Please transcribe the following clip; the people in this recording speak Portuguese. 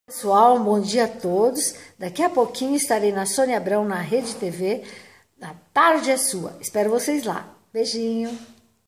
Pessoal, um bom dia a todos. Daqui a pouquinho estarei na Sônia Abrão, na Rede TV. A tarde é sua. Espero vocês lá. Beijinho.